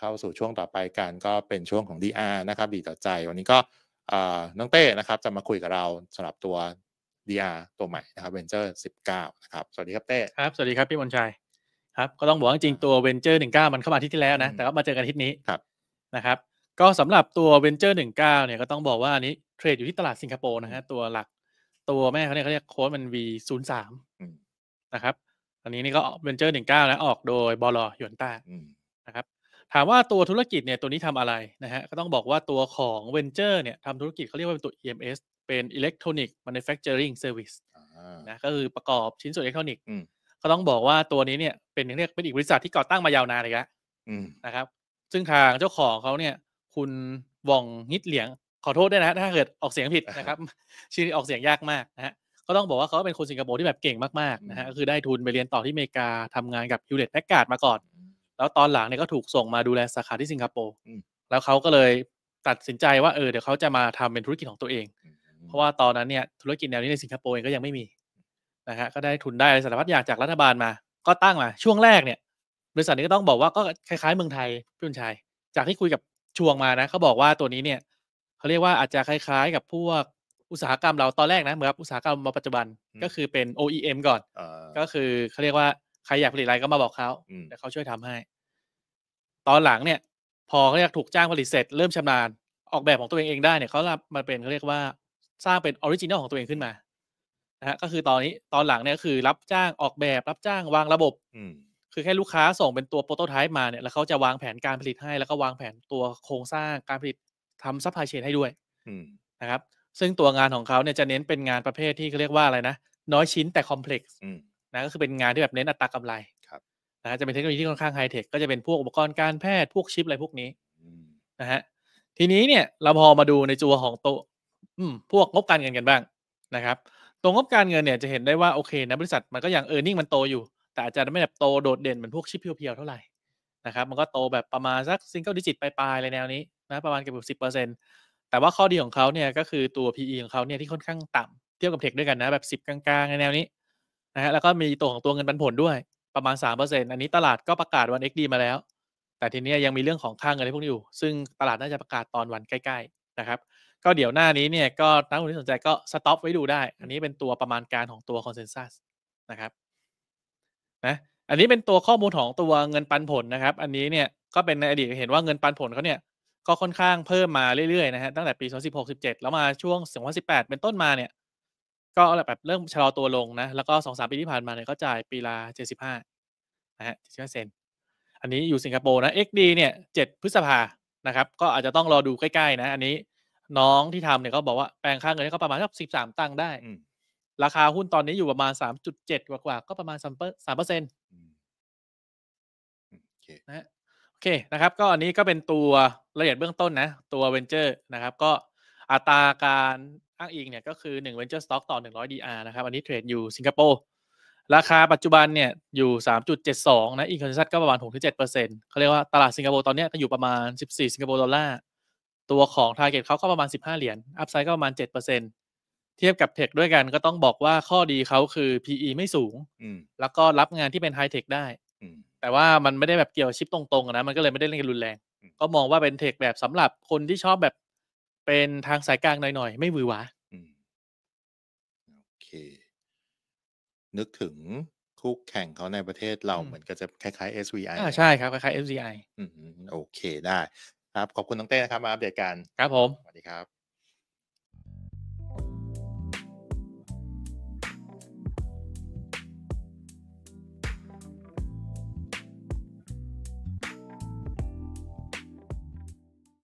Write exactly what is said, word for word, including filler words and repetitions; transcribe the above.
เข้าสู่ช่วงต่อไปกันก็เป็นช่วงของ ดี อาร์ นะครับดีต่อใจวันนี้ก็อ่าน้องเต้นะครับจะมาคุยกับเราสำหรับตัว ดี อาร์ ตัวใหม่นะครับ Venture สิบเก้านะครับสวัสดีครับเต้ครับสวัสดีครับพี่มนชัยครับก็ต้องบอกว่าจริงๆตัว Venture หนึ่งเก้ามันเข้ามาอาทิตย์ที่แล้วอืมนะแต่ก็มาเจอกันอาทิตย์นี้ครับนะครับก็สำหรับตัว Venture หนึ่งเก้าเนี่ยก็ต้องบอกว่าอันนี้เทรดอยู่ที่ตลาดสิงคโปร์อืมนะฮะตัวหลักตัวแม่เขาเนี่ยเขาเรียกโค้ดมัน วี ศูนย์ สามอืมนะครับอันนี้นี่ก็ Venture หนึ่งเก้านะออกโดยบลหยวนต้าอืมนะครับถามว่าตัวธุรกิจเนี่ยตัวนี้ทำอะไรนะฮะก็ต้องบอกว่าตัวของ Venture เนี่ยทำธุรกิจเขาเรียกว่าเป็นตัว อี เอ็ม เอส เป็น Electronic Manufacturing Service อานะก็คือประกอบชิ้นส่วนอิเล็กทรอนิกส์อืมก็ต้องบอกว่าตัวนี้เนี่ยเป็นเรียกเป็นอีกบริษัทที่ก่อตั้งมายาวนานเลยครับอืมนะครับซึ่งทางเจ้าของเขาเนี่ยคุณว่องฮิตเหลียงขอโทษด้วยนะถ้าเกิดออกเสียงผิดนะครับชื่อนี้ออกเสียงยากมากนะฮะก็ต้องบอกว่าเขาเป็นคนสิงคโปร์ที่แบบเก่งมากๆนะฮะก็คือได้ทุนไปเรียนต่อที่อเมริกาทำงานกับ Hewlett Packard มาก่อนแล้วตอนหลังเนี่ยก็ถูกส่งมาดูแลสาขาที่สิงคโปร์อืมแล้วเขาก็เลยตัดสินใจว่าเออเดี๋ยวเขาจะมาทำเป็นธุรกิจของตัวเองเพราะว่าตอนนั้นเนี่ยธุรกิจแนวนี้ในสิงคโปร์เองก็ยังไม่มี นะฮะก็ได้ทุนได้อะไรสารพัดอย่างจากรัฐบาลมาก็ตั้งมาช่วงแรกเนี่ยบริษัทนี้ก็ต้องบอกว่าก็คล้ายๆเมืองไทยพี่บุญชัยจากที่คุยกับชวงมานะเขาบอกว่าตัวนี้เนี่ยเขาเรียกว่าอาจจะคล้ายๆกับพวกอุตสาหกรรมเราตอนแรกนะเหมือนกับอุตสาหกรรมมาปัจจุบันก็คือเป็น โอ อี เอ็ม ก่อนอาก็คือเขาเรียกว่าใครอยากผลิตอะไรก็มาบอกเขาอืมเดี๋ยวเขาช่วยทำให้ตอนหลังเนี่ยพอเขาเรียกถูกจ้างผลิตเสร็จเริ่มชำนาญออกแบบของตัวเองเองได้เนี่ยเขารับมาเป็นเขาเรียกว่าสร้างเป็นออริจินัลของตัวเองขึ้นมา นะฮะก็คือตอนนี้ตอนหลังเนี่ยคือรับจ้างออกแบบรับจ้างวางระบบอืมคือแค่ลูกค้าส่งเป็นตัว prototype มาเนี่ยแล้วเขาจะวางแผนการผลิตให้แล้วก็วางแผนตัวโครงสร้างการผลิตทำ supply chain ให้ด้วยอืมนะครับซึ่งตัวงานของเขาเนี่ยจะเน้นเป็นงานประเภทที่เขาเรียกว่าอะไรนะน้อยชิ้นแต่ complex อืมนะก็คือเป็นงานที่แบบเน้นอัตรากำไรครับนะฮะจะเป็นเทคโนโลยีที่ค่อนข้างไฮเทคก็จะเป็นพวกอุปกรณ์การแพทย์พวกชิปอะไรพวกนี้อืมนะฮะทีนี้เนี่ยเราพอมาดูในตัวของตัวอืมพวกงบการเงินกันบ้างนะครับ ตัวงบการเงินเนี่ยจะเห็นได้ว่าโอเคนะบริษัทมันก็ยัง earning มันโตอยู่แต่อาจจะไม่แบบโตโดดเด่นเหมือนพวกชิปเพียวๆเท่าไรนะครับมันก็โตแบบประมาณสัก Single digit ปลายๆอะไรแนวนี้นะประมาณเกือบสิบเปอร์เซ็นต์แต่ว่าข้อดีของเขาเนี่ยก็คือตัว พี อี ของเขาเนี่ยที่ค่อนข้างต่ำเทียบกับเทคด้วยกันนะแบบสิบกลางๆในแนวนี้นะครับแล้วก็มีตัวของตัวเงินปันผลด้วยประมาณสามเปอร์เซ็นต์อร์เซ็นต์อันนี้ตลาดก็ประกาศวัน เอ็กซ์ ดี มาแล้วแต่ทีเนี้ยยังมีเรื่องของค่าเงินอะไรพวกนี้อยู่ซึ่งตลาดน่าจะประกาศตอนวันใกล้ๆนะครับ ก็เดี๋ยวหน้านี้เนี่ยก็นักลงทุนที่สนใจก็สต็อปไว้ดูได้ อันนี้เป็นตัวประมาณการของตัว Consensus นะครับนะอันนี้เป็นตัวข้อมูลของตัวเงินปันผลนะครับ อันนี้เนี่ยก็เป็นในอดีตเห็นว่าเงินปันผลเขาเนี่ยก็ค่อนข้างเพิ่มมาเรื่อยๆนะฮะตั้งแต่ปีสองพันสิบหก สิบเจ็ดแล้วมาช่วงสองพันสิบแปดเป็นต้นมาเนี่ยก็แบบเริ่มชะลอตัวลงนะแล้วก็สองถึงสามปีที่ผ่านมาเนี่ยก็จ่ายปีละเจ็ดสิบห้านะฮะเจ็ดสิบห้าเซนต์อันนี้อยู่สิงคโปร์นะ เอ็กซ์ ดี เนี่ยเจ็ดพฤษภานะครับก็อาจจะต้องรอดูใกล้ๆนะอันนี้ น้องที่ทำเนี่ยก็บอกว่าแปลงค่าเงินให้เขาประมาณสักสิบสามตังค์ได้อืมราคาหุ้นตอนนี้อยู่ประมาณสามจุดเจ็ดกว่าๆก็ประมาณสามเปอร์สามเปอร์เซ็นต์อืมอืมโอเคนะโอเคนะครับก็อันนี้ก็เป็นตัวรายละเอียดเบื้องต้นนะตัว Venture นะครับก็อัตราการอ้างอิงเนี่ยก็คือหนึ่ง Venture Stock ต่อหนึ่งร้อย ดี อาร์ นะครับอันนี้เทรดอยู่สิงคโปร์ราคาปัจจุบันเนี่ยอยู่สามจุดเจ็ดสองนะอินคอนเซนแซสก็ประมาณหกถึงเจ็ดเปอร์เซ็นต์เปอร์เซ็นต์เขาเรียกว่าตลาดสิงคโปร์ตอนนี้ก็อยู่ประมาณสิบสี่สิงคโปร์ดอลลาร์ตัวของ Target เขาก็ประมาณสิบห้าเหรียญอัพไซด์ก็ประมาณเจ็ดเปอร์เซ็นต์เทียบกับเทคด้วยกันก็ต้องบอกว่าข้อดีเขาคือ พี อี ไม่สูงอืมแล้วก็รับงานที่เป็นไฮเทคได้อืมแต่ว่ามันไม่ได้แบบเกี่ยวชิปตรงๆอะนะมันก็เลยไม่ได้เล่นกันรุนแรงอืมก็มองว่าเป็นเทคแบบสำหรับคนที่ชอบแบบเป็นทางสายกลางหน่อยๆไม่หวือหวาอืมโอเคนึกถึงคู่แข่งเขาในประเทศเราอืมเหมือนกับจะคล้ายๆ เอส วี ไออาเลยใช่ครับคล้ายๆ เอฟ ซี ไออืมโอเคได้ครับขอบคุณน้องเต้นะครับมาอัปเดตกันครับผมสวัสดีครับ